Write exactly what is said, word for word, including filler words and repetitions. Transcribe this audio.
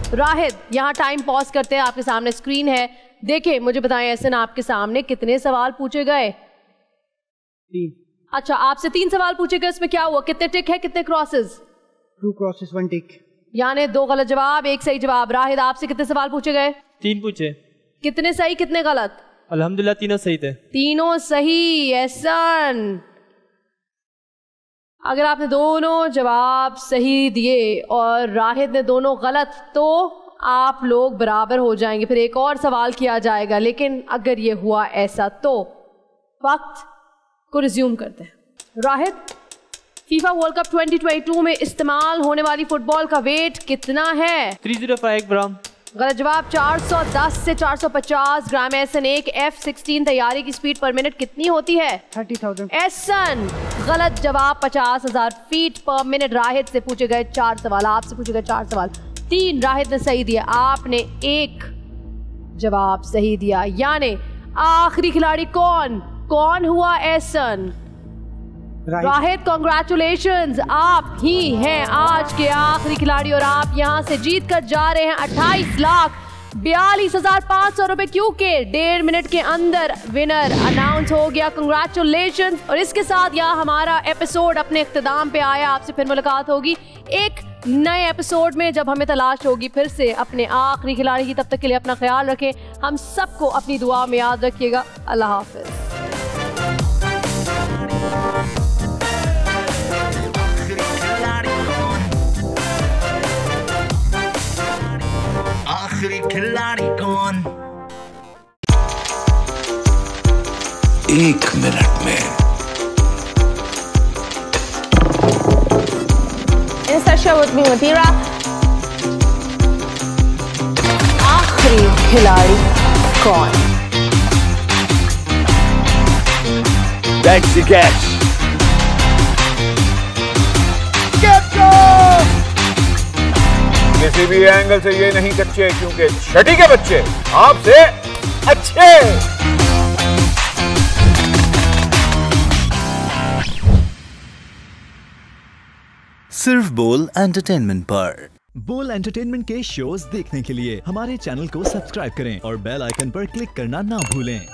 राहिद, यहाँ time pause करते हैं, आपके सामने स्क्रीन है, देखें मुझे बताएं एहसन आपके सामने कितने सवाल पूछे गए? तीन। अच्छा, आपसे तीन सवाल पूछे गए, उसमें क्या हुआ? कितने टिक है, कितने crosses? Two crosses one tick. यानी दो गलत जवाब, एक सही जवाब। राहिद, आपसे कितने सवाल पूछे गए? तीन पूछे। कितने सही, कितने गलत? अल्हम्दुलिल्लाह तीनों सही थे। तीनों सही। एहसन, अगर आपने दोनों जवाब सही दिए और राहिद ने दोनों गलत, तो आप लोग बराबर हो जाएंगे। फिर एक और सवाल किया जाएगा, लेकिन अगर ये हुआ ऐसा तो वक्त को रिज्यूम करते हैं। राहिद, FIFA World Cup twenty twenty two में इस्तेमाल होने वाली फुटबॉल का वेट कितना है? तीन सौ पाँच ग्राम। गलत जवाब। चार सौ दस से चार सौ पचास ग्राम। एहसन, एक एफ सिक्सटीन तैयारी की स्पीड पर मिनट कितनी होती है? Thirty thousand. एहसन, गलत जवाब। पचास हजार फीट पर मिनट। राहिद से पूछे गए चार सवाल, आपसे पूछे गए चार सवाल, तीन राहिद ने सही दिया, आपने एक जवाब सही दिया। यानी आखिरी खिलाड़ी कौन कौन हुआ? एहसन। राहिद, कॉन्ग्रेचुलेशंस, आप ही हैं आज के आखिरी खिलाड़ी और आप यहाँ से जीत कर जा रहे हैं अट्ठाईस लाख बयालीस हजार पाँच सौ रुपए, क्योंकि डेढ़ मिनट के अंदर विनर अनाउंस हो गया। कॉन्ग्रेचुलेशंस। और इसके साथ यहाँ हमारा एपिसोड अपने इख्तिताम पे आया। आपसे फिर मुलाकात होगी एक नए एपिसोड में, जब हमें तलाश होगी फिर से अपने आखिरी खिलाड़ी की। तब तक के लिए अपना ख्याल रखें, हम सबको अपनी दुआ में याद रखिएगा। अल्लाह हाफिज। आखिरी खिलाड़ी कौन? एक मिनट में Instashow with me Mathira। आखिरी खिलाड़ी कौन? That's the catch। किसी भी एंगल से ये नहीं कच्चे, क्योंकि छठी के बच्चे आपसे अच्छे। सिर्फ बोल एंटरटेनमेंट पर। बोल एंटरटेनमेंट के शोज देखने के लिए हमारे चैनल को सब्सक्राइब करें और बेल आइकन पर क्लिक करना ना भूलें।